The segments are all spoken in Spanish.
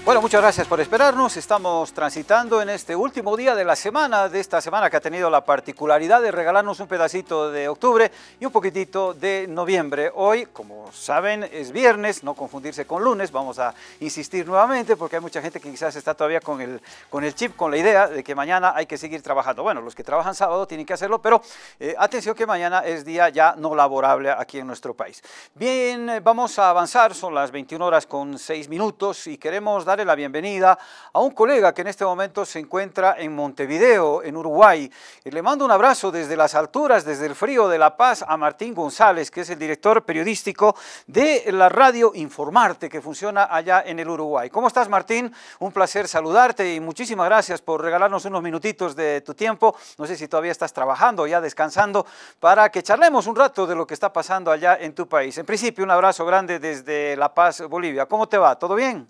Bueno, muchas gracias por esperarnos. Estamos transitando en este último día de esta semana que ha tenido la particularidad de regalarnos un pedacito de octubre y un poquitito de noviembre. Hoy, como saben, es viernes, no confundirse con lunes. Vamos a insistir nuevamente porque hay mucha gente que quizás está todavía con el chip, con la idea de que mañana hay que seguir trabajando. Bueno, los que trabajan sábado tienen que hacerlo, pero atención que mañana es día ya no laborable aquí en nuestro país. Bien, vamos a avanzar, son las 21 horas con 6 minutos y queremos darle la bienvenida a un colega que en este momento se encuentra en Montevideo, en Uruguay. Le mando un abrazo desde las alturas, desde el frío de La Paz, a Martín González, que es el director periodístico de la radio Informarte, que funciona allá en el Uruguay. ¿Cómo estás, Martín? Un placer saludarte y muchísimas gracias por regalarnos unos minutitos de tu tiempo. No sé si todavía estás trabajando o ya descansando, para que charlemos un rato de lo que está pasando allá en tu país. En principio, un abrazo grande desde La Paz, Bolivia. ¿Cómo te va? ¿Todo bien?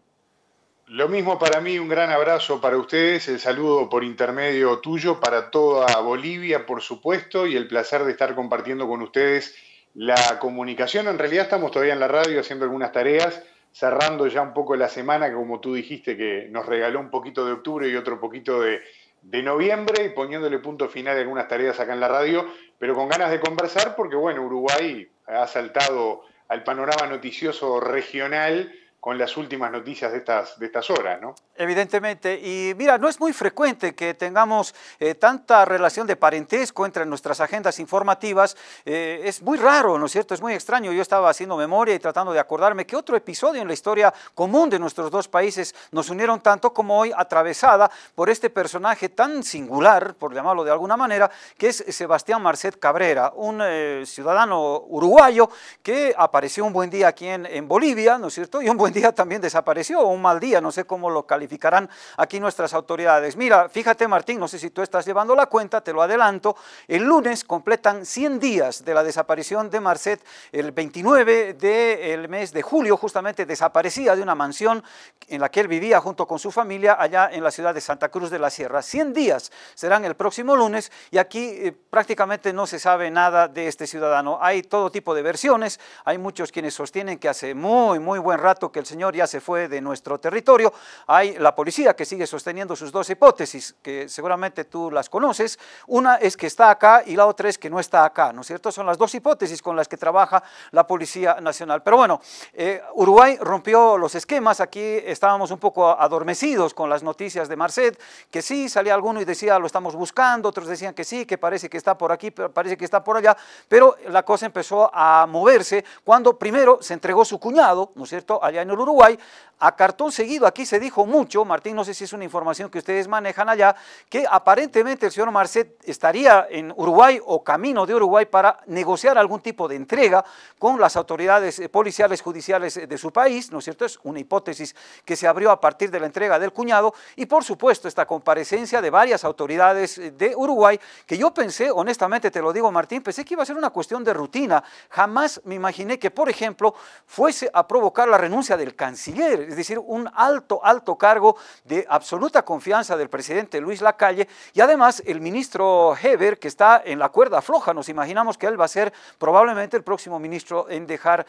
Lo mismo para mí, un gran abrazo para ustedes, el saludo por intermedio tuyo para toda Bolivia, por supuesto, y el placer de estar compartiendo con ustedes la comunicación. En realidad estamos todavía en la radio haciendo algunas tareas, cerrando ya un poco la semana, que como tú dijiste, que nos regaló un poquito de octubre y otro poquito de noviembre, y poniéndole punto final a algunas tareas acá en la radio, pero con ganas de conversar porque, bueno, Uruguay ha saltado al panorama noticioso regional con las últimas noticias de estas horas, ¿no? Evidentemente, y mira, no es muy frecuente que tengamos tanta relación de parentesco entre nuestras agendas informativas, es muy raro, ¿no es cierto? Es muy extraño. Yo estaba haciendo memoria y tratando de acordarme que otro episodio en la historia común de nuestros dos países nos unieron tanto como hoy, atravesada por este personaje tan singular, por llamarlo de alguna manera, que es Sebastián Marcet Cabrera, un ciudadano uruguayo que apareció un buen día aquí en Bolivia, ¿no es cierto? Y un buen día también desapareció, o un mal día, no sé cómo lo calificarán aquí nuestras autoridades. Mira, fíjate, Martín, no sé si tú estás llevando la cuenta, te lo adelanto, el lunes completan 100 días de la desaparición de Marcet. El 29 del mes de julio justamente desaparecía de una mansión en la que él vivía junto con su familia allá en la ciudad de Santa Cruz de la Sierra. 100 días serán el próximo lunes y aquí prácticamente no se sabe nada de este ciudadano. Hay todo tipo de versiones, hay muchos quienes sostienen que hace muy buen rato que el señor ya se fue de nuestro territorio. Hay la policía que sigue sosteniendo sus dos hipótesis, que seguramente tú las conoces. Una es que está acá y la otra es que no está acá, ¿no es cierto? Son las dos hipótesis con las que trabaja la Policía Nacional. Pero bueno, Uruguay rompió los esquemas. Aquí estábamos un poco adormecidos con las noticias de Marcet, que sí, salía alguno y decía lo estamos buscando, otros decían que sí, que parece que está por aquí, pero parece que está por allá, pero la cosa empezó a moverse cuando primero se entregó su cuñado, ¿no es cierto?, allá en el Uruguay. A cartón seguido, aquí se dijo mucho, Martín, no sé si es una información que ustedes manejan allá, que aparentemente el señor Marcet estaría en Uruguay o camino de Uruguay para negociar algún tipo de entrega con las autoridades policiales, judiciales de su país, ¿no es cierto? Es una hipótesis que se abrió a partir de la entrega del cuñado y por supuesto esta comparecencia de varias autoridades de Uruguay, que yo pensé, honestamente te lo digo, Martín, pensé que iba a ser una cuestión de rutina. Jamás me imaginé que, por ejemplo, fuese a provocar la renuncia del canciller, es decir, un alto cargo de absoluta confianza del presidente Luis Lacalle, y además el ministro Heber, que está en la cuerda floja. Nos imaginamos que él va a ser probablemente el próximo ministro en dejar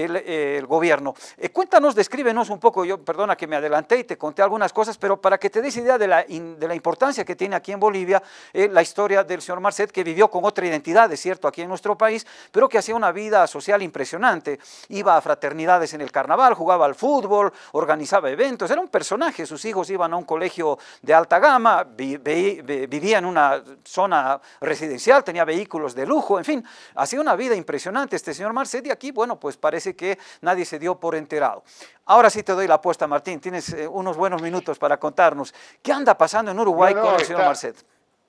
el gobierno. Cuéntanos, descríbenos un poco, yo perdona que me adelanté y te conté algunas cosas, pero para que te des idea de la importancia que tiene aquí en Bolivia la historia del señor Marcet, que vivió con otra identidad, es cierto, aquí en nuestro país, pero que hacía una vida social impresionante. Iba a fraternidades en el carnaval, jugaba al fútbol, organizaba eventos, era un personaje. Sus hijos iban a un colegio de alta gama, vivía en una zona residencial, tenía vehículos de lujo, en fin, hacía una vida impresionante este señor Marcet, y aquí, bueno, pues parece que nadie se dio por enterado. Ahora sí te doy la apuesta, Martín, tienes unos buenos minutos para contarnos qué anda pasando en Uruguay con el señor Marcet.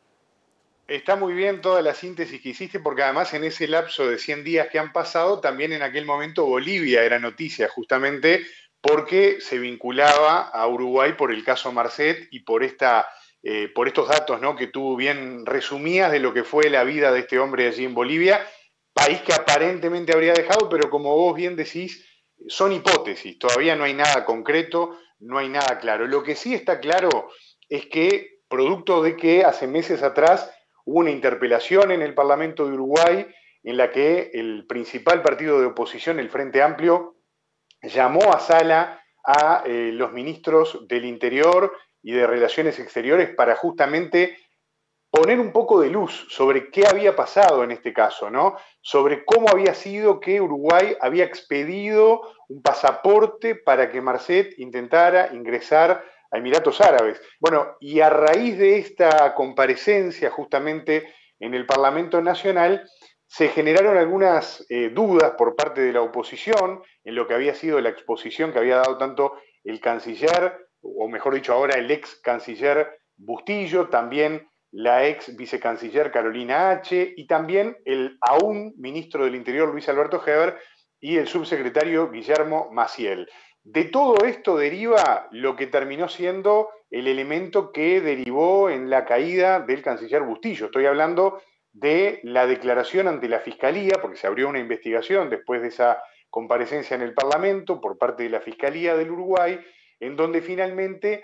Está muy bien toda la síntesis que hiciste, porque además en ese lapso de 100 días que han pasado, también en aquel momento Bolivia era noticia, justamente porque se vinculaba a Uruguay por el caso Marcet y por estos datos, ¿no?, que tú bien resumías de lo que fue la vida de este hombre allí en Bolivia, país que aparentemente habría dejado, pero como vos bien decís, son hipótesis, todavía no hay nada concreto, no hay nada claro. Lo que sí está claro es que, producto de que hace meses atrás hubo una interpelación en el Parlamento de Uruguay en la que el principal partido de oposición, el Frente Amplio, llamó a Sala a los ministros del Interior y de Relaciones Exteriores para justamente poner un poco de luz sobre qué había pasado en este caso, ¿no? Sobre cómo había sido que Uruguay había expedido un pasaporte para que Marcet intentara ingresar a Emiratos Árabes. Bueno, y a raíz de esta comparecencia justamente en el Parlamento Nacional, se generaron algunas dudas por parte de la oposición en lo que había sido la exposición que había dado tanto el canciller, o mejor dicho ahora el ex canciller Bustillo, también la ex vicecanciller Carolina H. y también el aún ministro del Interior Luis Alberto Heber y el subsecretario Guillermo Maciel. De todo esto deriva lo que terminó siendo el elemento que derivó en la caída del canciller Bustillo. Estoy hablando de la declaración ante la Fiscalía, porque se abrió una investigación después de esa comparecencia en el Parlamento por parte de la Fiscalía del Uruguay, en donde finalmente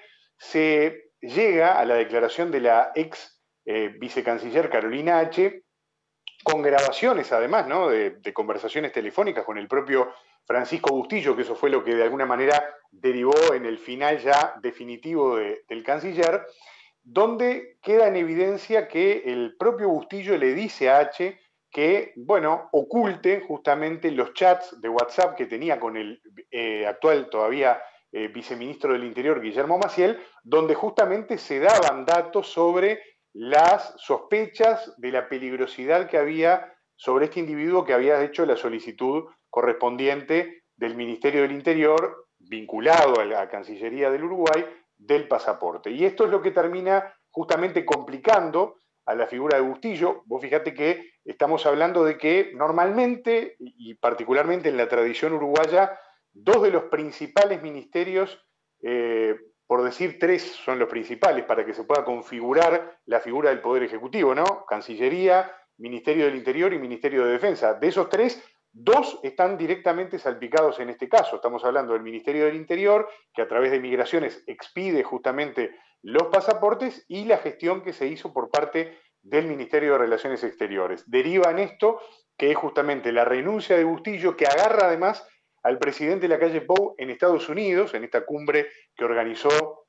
se llega a la declaración de la ex vicecanciller Carolina H., con grabaciones además, ¿no? de conversaciones telefónicas con el propio Francisco Bustillo, que eso fue lo que de alguna manera derivó en el final ya definitivo del canciller, donde queda en evidencia que el propio Bustillo le dice a H que, bueno, oculte justamente los chats de WhatsApp que tenía con el actual todavía viceministro del Interior, Guillermo Maciel, donde justamente se daban datos sobre las sospechas de la peligrosidad que había sobre este individuo que había hecho la solicitud correspondiente del Ministerio del Interior, vinculado a la Cancillería del Uruguay, del pasaporte. Y esto es lo que termina justamente complicando a la figura de Bustillo. Vos fíjate que estamos hablando de que normalmente, y particularmente en la tradición uruguaya, dos de los principales ministerios, por decir tres son los principales para que se pueda configurar la figura del Poder Ejecutivo, ¿no? Cancillería, Ministerio del Interior y Ministerio de Defensa. De esos tres, dos están directamente salpicados en este caso. Estamos hablando del Ministerio del Interior, que a través de migraciones expide justamente los pasaportes, y la gestión que se hizo por parte del Ministerio de Relaciones Exteriores. Deriva en esto que es justamente la renuncia de Bustillo, que agarra además al presidente Lacalle Pou en Estados Unidos, en esta cumbre que organizó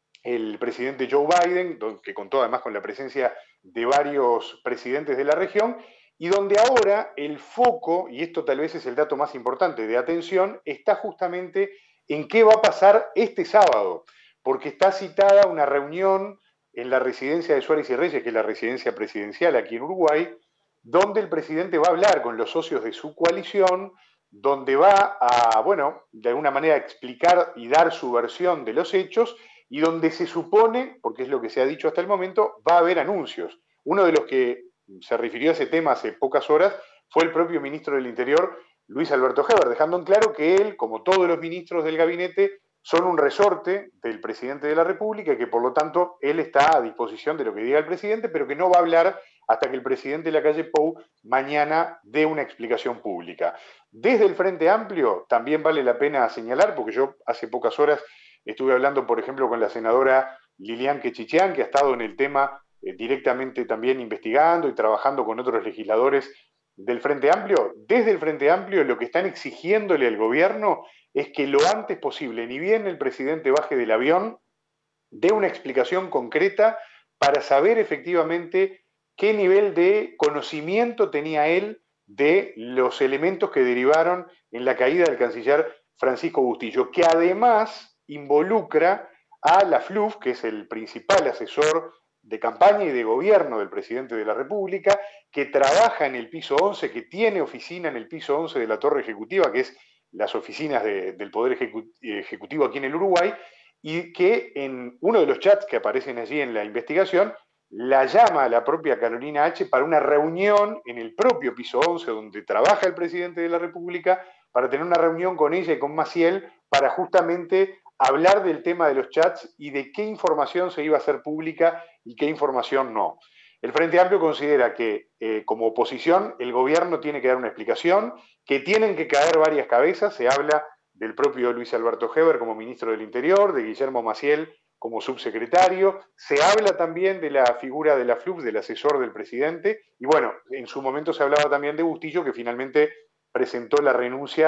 el presidente Joe Biden, que contó además con la presencia de varios presidentes de la región, y donde ahora el foco, y esto tal vez es el dato más importante de atención, está justamente en qué va a pasar este sábado, porque está citada una reunión en la residencia de Suárez y Reyes, que es la residencia presidencial aquí en Uruguay, donde el presidente va a hablar con los socios de su coalición, donde va a, bueno, de alguna manera explicar y dar su versión de los hechos, y donde se supone, porque es lo que se ha dicho hasta el momento, va a haber anuncios. Uno de los que se refirió a ese tema hace pocas horas fue el propio ministro del Interior, Luis Alberto Heber, dejando en claro que él, como todos los ministros del gabinete, son un resorte del presidente de la República y que por lo tanto él está a disposición de lo que diga el presidente, pero que no va a hablar hasta que el presidente Lacalle Pou mañana dé una explicación pública. Desde el Frente Amplio también vale la pena señalar, porque yo hace pocas horas estuve hablando, por ejemplo, con la senadora Lilian Quechichian, que ha estado en el tema directamente también investigando y trabajando con otros legisladores del Frente Amplio. Desde el Frente Amplio lo que están exigiéndole al gobierno es que lo antes posible, ni bien el presidente baje del avión, dé una explicación concreta para saber efectivamente qué nivel de conocimiento tenía él de los elementos que derivaron en la caída del canciller Francisco Bustillo, que además involucra a la FLUF, que es el principal asesor de campaña y de gobierno del presidente de la República, que trabaja en el piso 11, que tiene oficina en el piso 11 de la Torre Ejecutiva, que es las oficinas del Poder Ejecutivo aquí en el Uruguay, y que en uno de los chats que aparecen allí en la investigación, la llama a la propia Carolina H. para una reunión en el propio piso 11, donde trabaja el presidente de la República, para tener una reunión con ella y con Maciel, para justamente hablar del tema de los chats y de qué información se iba a hacer pública y qué información no. El Frente Amplio considera que como oposición el gobierno tiene que dar una explicación, que tienen que caer varias cabezas. Se habla del propio Luis Alberto Heber como ministro del Interior, de Guillermo Maciel como subsecretario, se habla también de la figura de la FLUF, del asesor del presidente, y bueno, en su momento se hablaba también de Bustillo, que finalmente presentó la renuncia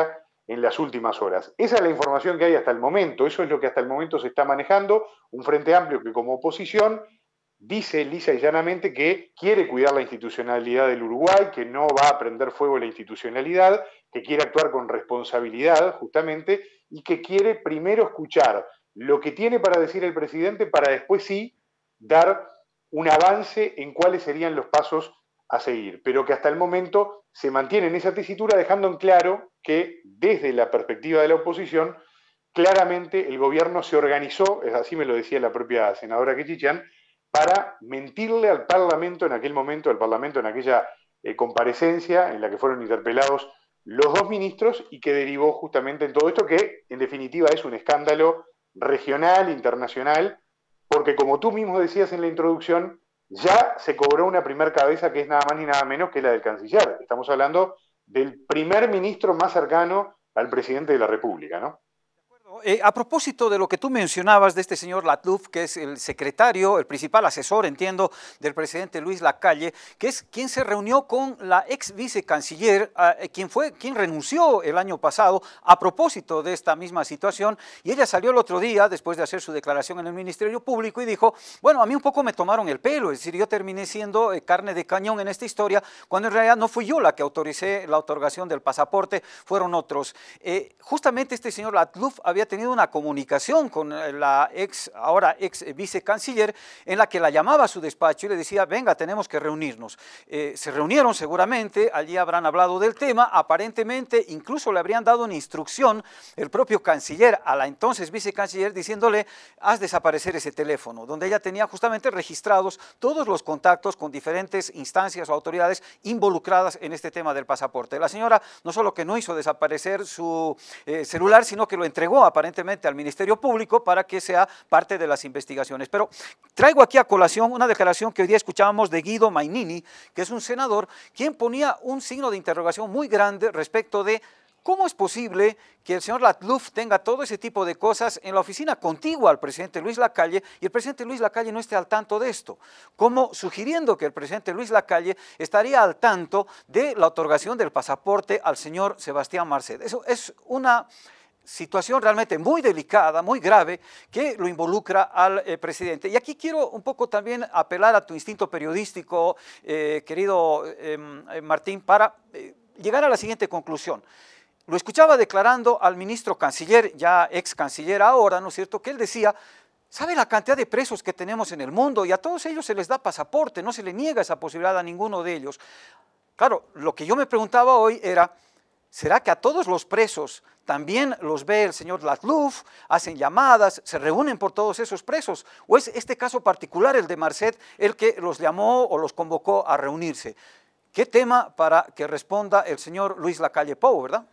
en las últimas horas. Esa es la información que hay hasta el momento, eso es lo que hasta el momento se está manejando, un Frente Amplio que como oposición dice lisa y llanamente que quiere cuidar la institucionalidad del Uruguay, que no va a prender fuego la institucionalidad, que quiere actuar con responsabilidad justamente y que quiere primero escuchar lo que tiene para decir el presidente para después sí dar un avance en cuáles serían los pasos a seguir, pero que hasta el momento se mantiene en esa tesitura dejando en claro que desde la perspectiva de la oposición claramente el gobierno se organizó, así me lo decía la propia senadora Quechichán, para mentirle al Parlamento en aquel momento, al Parlamento en aquella comparecencia en la que fueron interpelados los dos ministros y que derivó justamente en todo esto que en definitiva es un escándalo regional, internacional, porque como tú mismo decías en la introducción, ya se cobró una primer cabeza que es nada más ni nada menos que la del canciller. Estamos hablando del primer ministro más cercano al presidente de la República, ¿no? A propósito de lo que tú mencionabas de este señor Latluf, que es el secretario, el principal asesor, entiendo, del presidente Luis Lacalle, que es quien se reunió con la ex vicecanciller, quien renunció el año pasado a propósito de esta misma situación, y ella salió el otro día, después de hacer su declaración en el Ministerio Público, y dijo, bueno, a mí un poco me tomaron el pelo, es decir, yo terminé siendo carne de cañón en esta historia, cuando en realidad no fui yo la que autoricé la otorgación del pasaporte, fueron otros. Justamente este señor Latluf había tenido una comunicación con la ahora ex vicecanciller en la que la llamaba a su despacho y le decía, venga, tenemos que reunirnos. Se reunieron seguramente, allí habrán hablado del tema, aparentemente incluso le habrían dado una instrucción el propio canciller a la entonces vicecanciller diciéndole, haz desaparecer ese teléfono, donde ella tenía justamente registrados todos los contactos con diferentes instancias o autoridades involucradas en este tema del pasaporte. La señora no solo que no hizo desaparecer su celular, sino que lo entregó aparentemente al Ministerio Público para que sea parte de las investigaciones. Pero traigo aquí a colación una declaración que hoy día escuchábamos de Guido Mainini, que es un senador, quien ponía un signo de interrogación muy grande respecto de ¿cómo es posible que el señor Latluf tenga todo ese tipo de cosas en la oficina contigua al presidente Luis Lacalle y el presidente Luis Lacalle no esté al tanto de esto? Como sugiriendo que el presidente Luis Lacalle estaría al tanto de la otorgación del pasaporte al señor Sebastián Marcet. Eso es una situación realmente muy delicada, muy grave, que lo involucra al presidente. Y aquí quiero un poco también apelar a tu instinto periodístico, querido Martín, para llegar a la siguiente conclusión. Lo escuchaba declarando al ministro canciller, ya ex canciller ahora, ¿no es cierto?, que él decía, ¿sabe la cantidad de presos que tenemos en el mundo? Y a todos ellos se les da pasaporte, no se le niega esa posibilidad a ninguno de ellos. Claro, lo que yo me preguntaba hoy era, ¿será que a todos los presos también los ve el señor Latluf, hacen llamadas, se reúnen por todos esos presos? ¿O es este caso particular, el de Marcet, el que los llamó o los convocó a reunirse? ¿Qué tema para que responda el señor Luis Lacalle Pou, verdad?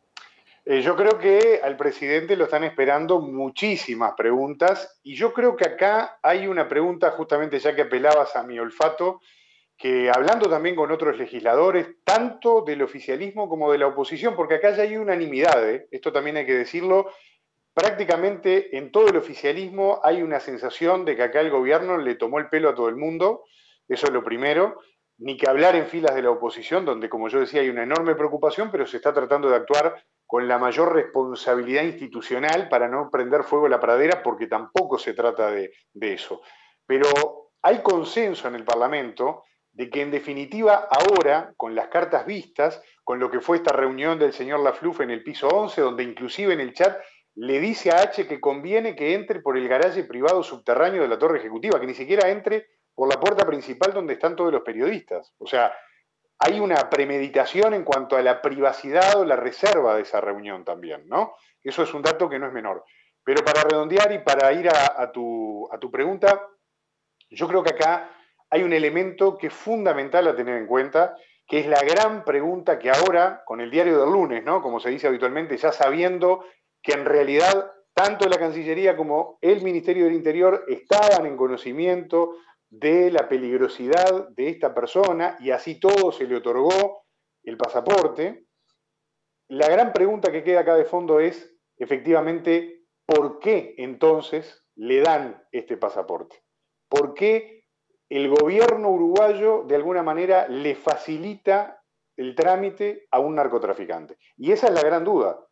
Yo creo que al presidente lo están esperando muchísimas preguntas y yo creo que acá hay una pregunta, justamente ya que apelabas a mi olfato, que hablando también con otros legisladores, tanto del oficialismo como de la oposición, porque acá ya hay unanimidad, esto también hay que decirlo, prácticamente en todo el oficialismo hay una sensación de que acá el gobierno le tomó el pelo a todo el mundo, eso es lo primero, ni que hablar en filas de la oposición, donde como yo decía hay una enorme preocupación, pero se está tratando de actuar con la mayor responsabilidad institucional para no prender fuego a la pradera, porque tampoco se trata de eso. Pero hay consenso en el Parlamento de que en definitiva ahora, con las cartas vistas, con lo que fue esta reunión del señor Latluf en el piso 11, donde inclusive en el chat le dice a H que conviene que entre por el garaje privado subterráneo de la Torre Ejecutiva, que ni siquiera entre por la puerta principal donde están todos los periodistas. O sea, hay una premeditación en cuanto a la privacidad o la reserva de esa reunión también, ¿no? Eso es un dato que no es menor. Pero para redondear y para ir a tu pregunta, yo creo que acá hay un elemento que es fundamental a tener en cuenta, que es la gran pregunta que ahora, con el diario del lunes, ¿no?, como se dice habitualmente, ya sabiendo que en realidad tanto la Cancillería como el Ministerio del Interior estaban en conocimiento de la peligrosidad de esta persona y así todo se le otorgó el pasaporte, la gran pregunta que queda acá de fondo es, efectivamente, ¿por qué entonces le dan este pasaporte? ¿Por qué el gobierno uruguayo de alguna manera le facilita el trámite a un narcotraficante? Y esa es la gran duda.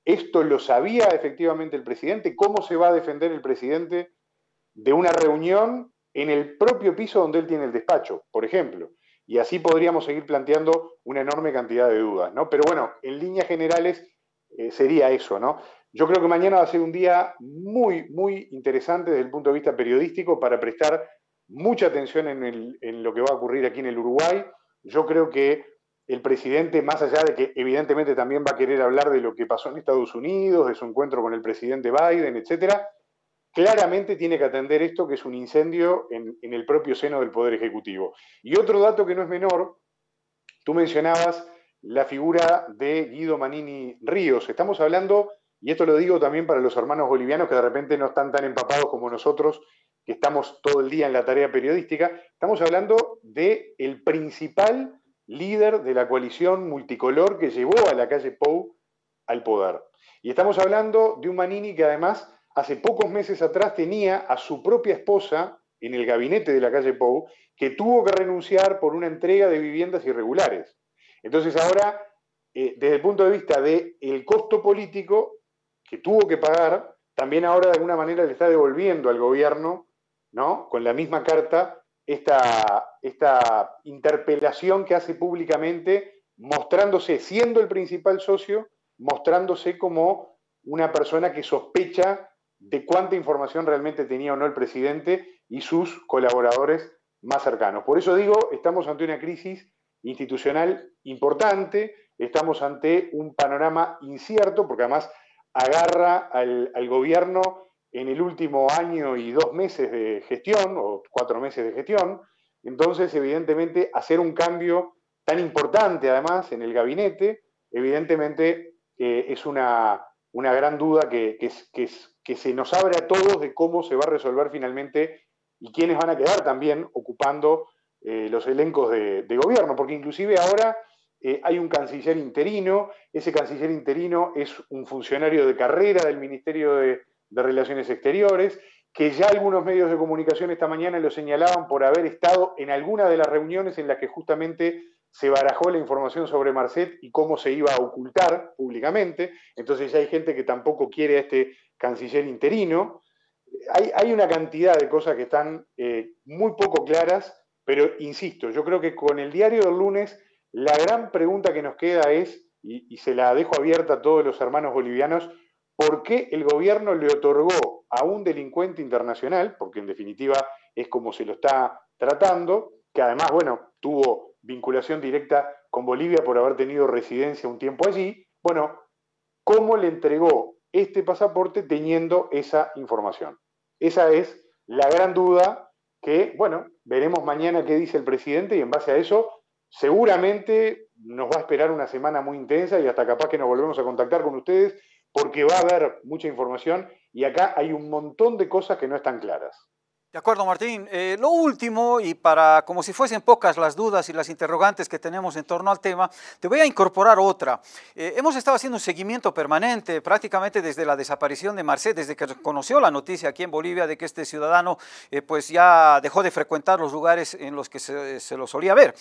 ¿Esto lo sabía efectivamente el presidente? ¿Cómo se va a defender el presidente de una reunión en el propio piso donde él tiene el despacho, por ejemplo? Y así podríamos seguir planteando una enorme cantidad de dudas, ¿no? Pero bueno, en líneas generales sería eso, ¿no? Yo creo que mañana va a ser un día muy, muy interesante desde el punto de vista periodístico para prestar mucha atención en lo que va a ocurrir aquí en el Uruguay. Yo creo que el presidente, más allá de que evidentemente también va a querer hablar de lo que pasó en Estados Unidos, de su encuentro con el presidente Biden, etcétera, claramente tiene que atender esto, que es un incendio en el propio seno del Poder Ejecutivo. Y otro dato que no es menor, tú mencionabas la figura de Guido Manini Ríos. Estamos hablando, y esto lo digo también para los hermanos bolivianos que de repente no están tan empapados como nosotros, que estamos todo el día en la tarea periodística, estamos hablando del principal líder de la coalición multicolor que llevó a la calle Pou al poder. Y estamos hablando de un Manini que además hace pocos meses atrás tenía a su propia esposa en el gabinete de la calle Pou, que tuvo que renunciar por una entrega de viviendas irregulares. Entonces ahora, desde el punto de vista del costo político que tuvo que pagar, también ahora de alguna manera le está devolviendo al gobierno, ¿no?, con la misma carta, esta interpelación que hace públicamente, mostrándose, siendo el principal socio, mostrándose como una persona que sospecha de cuánta información realmente tenía o no el presidente y sus colaboradores más cercanos. Por eso digo, estamos ante una crisis institucional importante, estamos ante un panorama incierto, porque además agarra al gobierno en el último año y 2 meses de gestión, o 4 meses de gestión. Entonces, evidentemente, hacer un cambio tan importante, además, en el gabinete, evidentemente es una gran duda que se nos abre a todos de cómo se va a resolver finalmente y quiénes van a quedar también ocupando los elencos de gobierno, porque inclusive ahora hay un canciller interino, ese canciller interino es un funcionario de carrera del Ministerio de Relaciones Exteriores, que ya algunos medios de comunicación esta mañana lo señalaban por haber estado en alguna de las reuniones en las que justamente se barajó la información sobre Marcet y cómo se iba a ocultar públicamente. Entonces ya hay gente que tampoco quiere a este canciller interino. Hay una cantidad de cosas que están muy poco claras, pero insisto, yo creo que con el diario del lunes la gran pregunta que nos queda es, y se la dejo abierta a todos los hermanos bolivianos, ¿por qué el gobierno le otorgó a un delincuente internacional, porque en definitiva es como se lo está tratando, que además, bueno, tuvo vinculación directa con Bolivia por haber tenido residencia un tiempo allí, bueno, cómo le entregó este pasaporte teniendo esa información? Esa es la gran duda que, bueno, veremos mañana qué dice el presidente y en base a eso seguramente nos va a esperar una semana muy intensa y hasta capaz que nos volvemos a contactar con ustedes porque va a haber mucha información y acá hay un montón de cosas que no están claras. De acuerdo, Martín. Lo último, y para como si fuesen pocas las dudas y las interrogantes que tenemos en torno al tema, te voy a incorporar otra. Hemos estado haciendo un seguimiento permanente prácticamente desde la desaparición de Marcet, desde que conoció la noticia aquí en Bolivia de que este ciudadano pues ya dejó de frecuentar los lugares en los que se lo solía ver.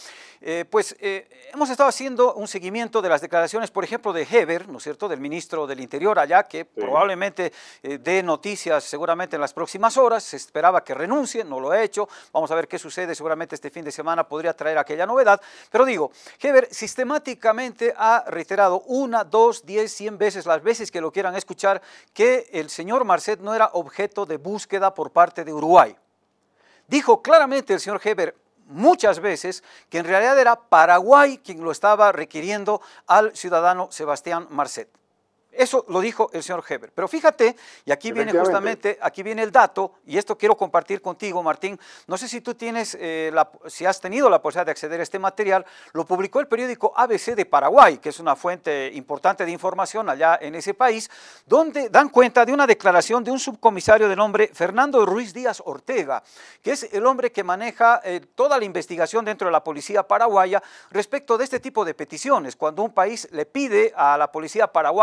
Hemos estado haciendo un seguimiento de las declaraciones, por ejemplo, de Heber, ¿no es cierto?, del ministro del Interior allá, que probablemente dé noticias seguramente en las próximas horas. Se esperaba que renuncie, no lo ha hecho, vamos a ver qué sucede, seguramente este fin de semana podría traer aquella novedad, pero digo, Heber sistemáticamente ha reiterado 1, 2, 10, 100 veces, las veces que lo quieran escuchar, que el señor Marcet no era objeto de búsqueda por parte de Uruguay. Dijo claramente el señor Heber muchas veces que en realidad era Paraguay quien lo estaba requiriendo al ciudadano Sebastián Marcet. Eso lo dijo el señor Heber. Pero fíjate, y aquí viene justamente, aquí viene el dato, y esto quiero compartir contigo, Martín. No sé si tú tienes, si has tenido la posibilidad de acceder a este material. Lo publicó el periódico ABC de Paraguay, que es una fuente importante de información allá en ese país, donde dan cuenta de una declaración de un subcomisario de nombre Fernando Ruiz Díaz Ortega, que es el hombre que maneja toda la investigación dentro de la policía paraguaya respecto de este tipo de peticiones. Cuando un país le pide a la policía paraguaya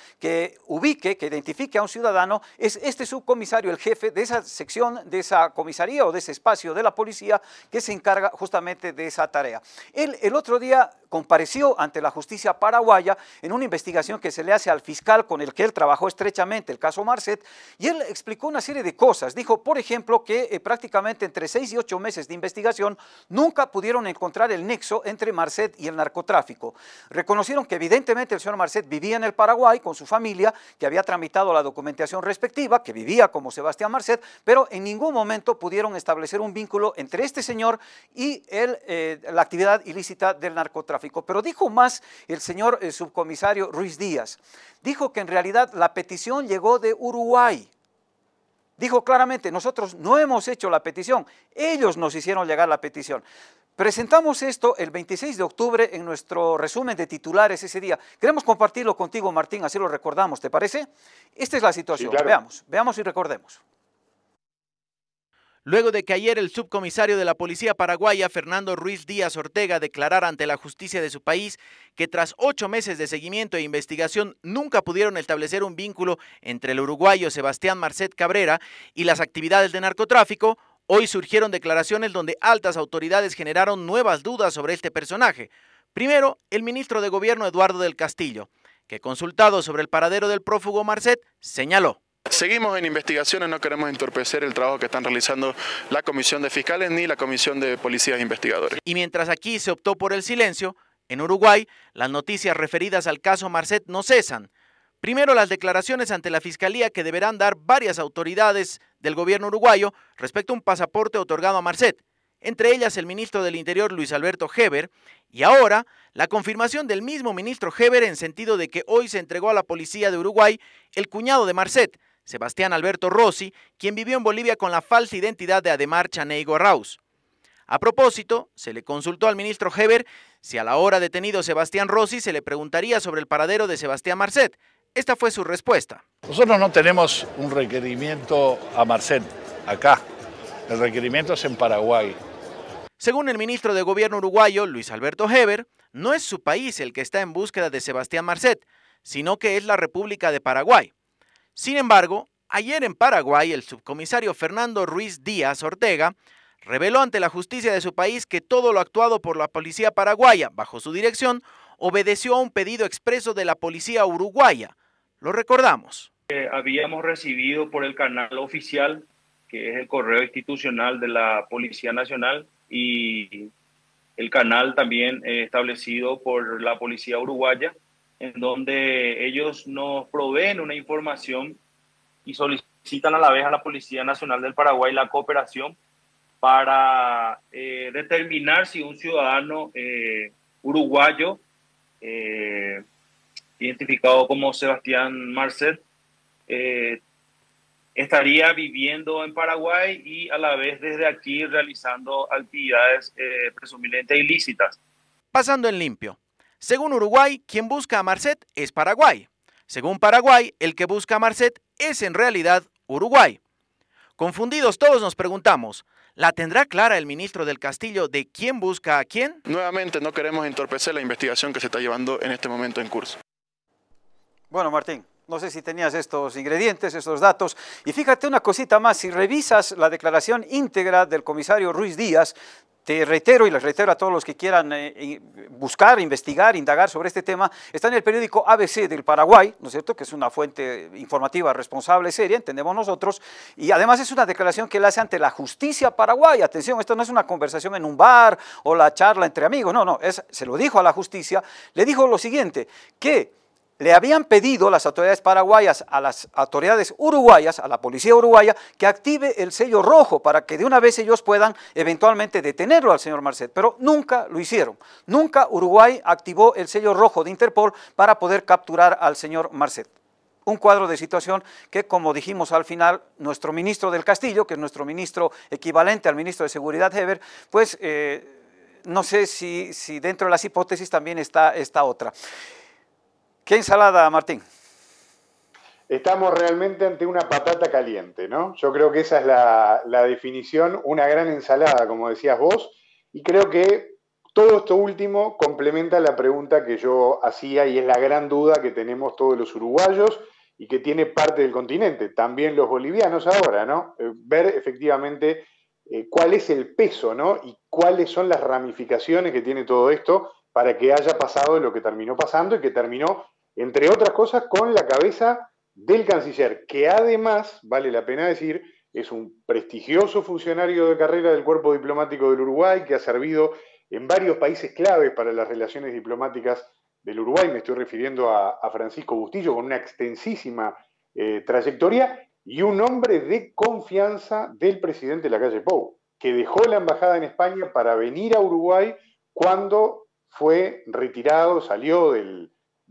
que ubique, que identifique a un ciudadano, es este subcomisario, el jefe de esa sección, de esa comisaría o de ese espacio de la policía que se encarga justamente de esa tarea. Él el otro día compareció ante la justicia paraguaya en una investigación que se le hace al fiscal con el que él trabajó estrechamente, el caso Marcet, y él explicó una serie de cosas. Dijo, por ejemplo, que prácticamente entre 6 y 8 meses de investigación nunca pudieron encontrar el nexo entre Marcet y el narcotráfico. Reconocieron que evidentemente el señor Marcet vivía en el Paraguay con su familia, que había tramitado la documentación respectiva, que vivía como Sebastián Marcet, pero en ningún momento pudieron establecer un vínculo entre este señor y la actividad ilícita del narcotráfico. Pero dijo más el señor subcomisario Ruiz Díaz. Dijo que en realidad la petición llegó de Uruguay. Dijo claramente, nosotros no hemos hecho la petición, ellos nos hicieron llegar la petición. Presentamos esto el 26 de octubre en nuestro resumen de titulares ese día. Queremos compartirlo contigo, Martín, así lo recordamos, ¿te parece? Esta es la situación, sí, claro. Veamos y recordemos. Luego de que ayer el subcomisario de la policía paraguaya, Fernando Ruiz Díaz Ortega, declarara ante la justicia de su país que tras 8 meses de seguimiento e investigación nunca pudieron establecer un vínculo entre el uruguayo Sebastián Marcet Cabrera y las actividades de narcotráfico, hoy surgieron declaraciones donde altas autoridades generaron nuevas dudas sobre este personaje. Primero, el ministro de Gobierno Eduardo del Castillo, que consultado sobre el paradero del prófugo Marcet, señaló: seguimos en investigaciones, no queremos entorpecer el trabajo que están realizando la Comisión de Fiscales ni la Comisión de Policías Investigadores. Y mientras aquí se optó por el silencio, en Uruguay las noticias referidas al caso Marcet no cesan. Primero, las declaraciones ante la Fiscalía que deberán dar varias autoridades del gobierno uruguayo respecto a un pasaporte otorgado a Marcet, entre ellas el ministro del Interior Luis Alberto Heber, y ahora la confirmación del mismo ministro Heber en sentido de que hoy se entregó a la policía de Uruguay el cuñado de Marcet, Sebastián Alberto Rossi, quien vivió en Bolivia con la falsa identidad de Ademar Chaneigo Arauz. A propósito, se le consultó al ministro Heber si a la hora detenido Sebastián Rossi se le preguntaría sobre el paradero de Sebastián Marcet. Esta fue su respuesta. Nosotros no tenemos un requerimiento a Marcet acá, el requerimiento es en Paraguay. Según el ministro de Gobierno uruguayo, Luis Alberto Heber, no es su país el que está en búsqueda de Sebastián Marcet, sino que es la República de Paraguay. Sin embargo, ayer en Paraguay, el subcomisario Fernando Ruiz Díaz Ortega reveló ante la justicia de su país que todo lo actuado por la policía paraguaya, bajo su dirección, obedeció a un pedido expreso de la policía uruguaya. Lo recordamos. Habíamos recibido por el canal oficial, que es el correo institucional de la Policía Nacional, y el canal también establecido por la policía uruguaya, en donde ellos nos proveen una información y solicitan a la vez a la Policía Nacional del Paraguay la cooperación para determinar si un ciudadano uruguayo identificado como Sebastián Marcet estaría viviendo en Paraguay y a la vez desde aquí realizando actividades presumiblemente ilícitas. Pasando en limpio. Según Uruguay, quien busca a Marcet es Paraguay. Según Paraguay, el que busca a Marcet es en realidad Uruguay. Confundidos todos nos preguntamos, ¿la tendrá clara el ministro del Castillo de quién busca a quién? Nuevamente no queremos entorpecer la investigación que se está llevando en este momento en curso. Bueno, Martín, no sé si tenías estos ingredientes, estos datos, y fíjate una cosita más, si revisas la declaración íntegra del comisario Ruiz Díaz, te reitero y les reitero a todos los que quieran buscar, investigar, indagar sobre este tema, está en el periódico ABC del Paraguay, ¿no es cierto?, que es una fuente informativa responsable, seria, entendemos nosotros, y además es una declaración que él hace ante la justicia paraguaya. Atención, esto no es una conversación en un bar o la charla entre amigos, no, se lo dijo a la justicia, le dijo lo siguiente, que le habían pedido las autoridades paraguayas a las autoridades uruguayas, a la policía uruguaya, que active el sello rojo para que de una vez ellos puedan eventualmente detenerlo al señor Marcet, pero nunca lo hicieron. Nunca Uruguay activó el sello rojo de Interpol para poder capturar al señor Marcet. Un cuadro de situación que, como dijimos al final, nuestro ministro del Castillo, que es nuestro ministro equivalente al ministro de Seguridad Heber, pues no sé si dentro de las hipótesis también está esta otra. ¿Qué ensalada, Martín? Estamos realmente ante una patata caliente, ¿no? Yo creo que esa es la definición, una gran ensalada, como decías vos, y creo que Todo esto último complementa la pregunta que yo hacía y es la gran duda que tenemos todos los uruguayos y que tiene parte del continente, también los bolivianos ahora, ¿no? Ver efectivamente cuál es el peso, ¿no? Y cuáles son las ramificaciones que tiene todo esto para que haya pasado lo que terminó pasando y que terminó, entre otras cosas, con la cabeza del canciller, que además, vale la pena decir, es un prestigioso funcionario de carrera del cuerpo diplomático del Uruguay, que ha servido en varios países claves para las relaciones diplomáticas del Uruguay. Me estoy refiriendo a Francisco Bustillo, con una extensísima trayectoria, y un hombre de confianza del presidente Lacalle Pou, que dejó la embajada en España para venir a Uruguay cuando fue retirado, salió del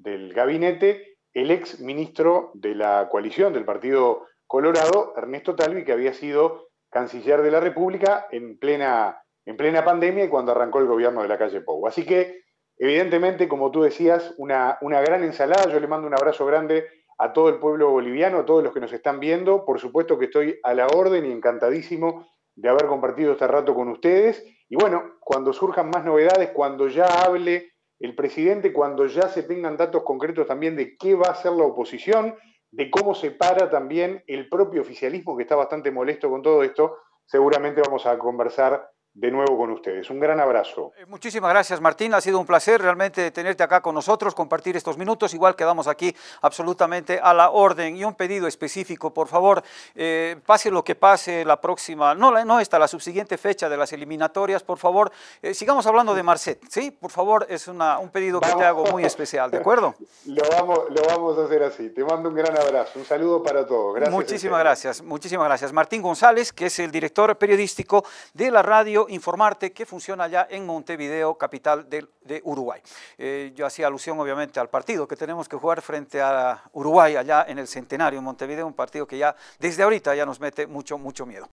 gabinete, el ex ministro de la coalición del Partido Colorado, Ernesto Talvi, que había sido canciller de la República en plena pandemia y cuando arrancó el gobierno de Lacalle Pou. Así que, evidentemente, como tú decías, una gran ensalada. Yo le mando un abrazo grande a todo el pueblo boliviano, a todos los que nos están viendo. Por supuesto que estoy a la orden y encantadísimo de haber compartido este rato con ustedes. Y bueno, cuando surjan más novedades, cuando ya hable el presidente, cuando ya se tengan datos concretos también de qué va a hacer la oposición, de cómo se para también el propio oficialismo, que está bastante molesto con todo esto, seguramente vamos a conversar de nuevo con ustedes. Un gran abrazo. Muchísimas gracias, Martín. Ha sido un placer realmente tenerte acá con nosotros, compartir estos minutos. Igual quedamos aquí absolutamente a la orden. Y un pedido específico, por favor, pase lo que pase la próxima, no esta, la subsiguiente fecha de las eliminatorias, por favor, sigamos hablando de Marcet, ¿sí? Por favor, es un pedido que te hago muy especial, ¿de acuerdo? Lo vamos a hacer así. Te mando un gran abrazo. Un saludo para todos. Gracias. Muchísimas gracias. Muchísimas gracias. Martín González, que es el director periodístico de la radio Informarte, que funciona allá en Montevideo, capital de Uruguay. Yo hacía alusión obviamente al partido que tenemos que jugar frente a Uruguay allá en el Centenario, en Montevideo, un partido que ya desde ahorita ya nos mete mucho miedo.